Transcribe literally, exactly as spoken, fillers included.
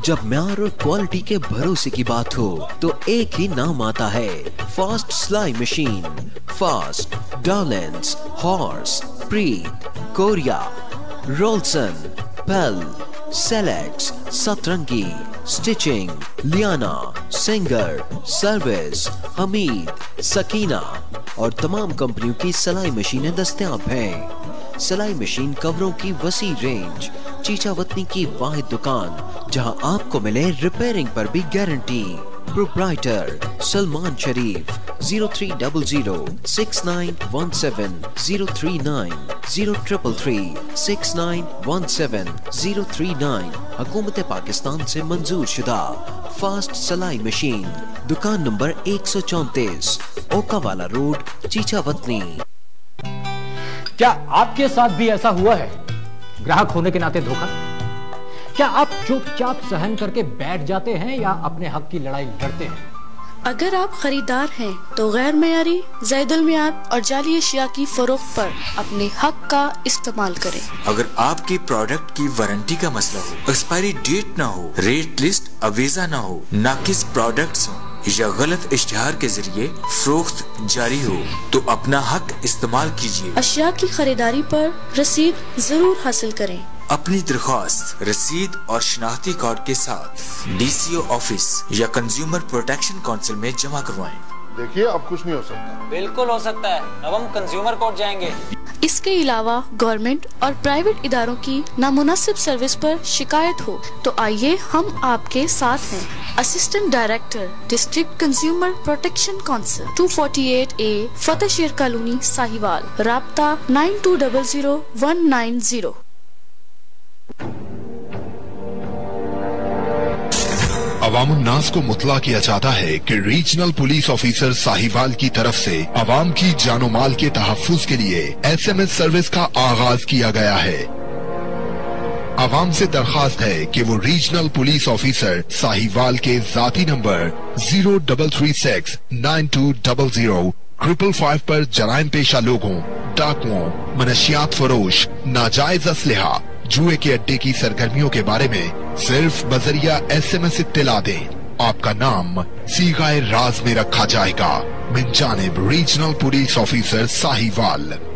जब म्यार और क्वालिटी के भरोसे की बात हो तो एक ही नाम आता है, फास्ट सिलाई मशीन। फास्ट, डॉलेंस, हॉर्स, प्रीत, कोरिया, रोल्सन, पेल, सेलेक्स, सतरंगी, स्टिचिंग, लियाना, सिंगर, सर्विस, हमीद, सकीना और तमाम कंपनियों की सिलाई मशीनें दस्तयाब हैं। सिलाई मशीन कवरों की वसी रेंज, चीचावतनी की वाहिद दुकान जहां आपको मिले रिपेयरिंग पर भी guarantee. Proprietor Salman Sharif, zero three double zero six nine one seven zero three nine zero triple three six nine one seven zero three nine. हुकूमत पाकिस्तान से मंजूर शुदा फास्ट सिलाई मशीन, दुकान नंबर एक सौ चौंतीस, ओकावाला रोड, चीचावतनी। क्या आपके साथ भी ऐसा हुआ है? ग्राहक होने के नाते धोखा? क्या आप चुपचाप सहन करके बैठ जाते हैं या अपने हक की लड़ाई लड़ते हैं? अगर आप खरीदार हैं तो गैर मयारी, ज़ैदुल मियाद और जाली अशिया की फरोख्त पर अपने हक का इस्तेमाल करें। अगर आपके प्रोडक्ट की वारंटी का मसला हो, एक्सपायरी डेट ना हो, रेट लिस्ट अवेजा ना हो, नाकिस प्रोडक्ट्स हो या गलत इश्तिहार के जरिए फरोख्त जारी हो तो अपना हक इस्तेमाल कीजिए। अशिया की खरीदारी पर रसीद जरूर हासिल करें। अपनी दरख्वास्त रसीद और शनाख्ती कार्ड के साथ डीसीओ ऑफिस या कंज्यूमर प्रोटेक्शन काउंसिल में जमा करवाएं। देखिए अब कुछ नहीं हो सकता। बिल्कुल हो सकता है, अब हम कंज्यूमर कोर्ट जाएंगे। इसके अलावा गवर्नमेंट और प्राइवेट इदारों की नामुनासिब सर्विस पर शिकायत हो तो आइए हम आपके साथ हैं। Assistant director district consumer protection council, two forty eight A Fateh Sher colony, Sahiwal. राब्ता nine two double zero one nine zero. अवामुन्नास को मुतला किया जाता है कि रीजनल पुलिस ऑफिसर साहिवाल की तरफ से अवाम की जानो माल के तहफ्फुज के लिए एसएमएस सर्विस का आगाज किया गया है। अवाम से दरखास्त है कि वो रीजनल पुलिस ऑफिसर साहिवाल के जाती number zero double three six nine two double zero triple five पर जराइम पेशा लोगों, डाकुओं, मनशियात फरोश, नाजायज असलहा, जुए के अड्डे की सरगर्मियों के बारे में सिर्फ बजरिया एसएमएस इत्तिला दें। आपका नाम सीगाए राज में रखा जाएगा। मिन जानिब रीजनल पुलिस ऑफिसर साहिवाल।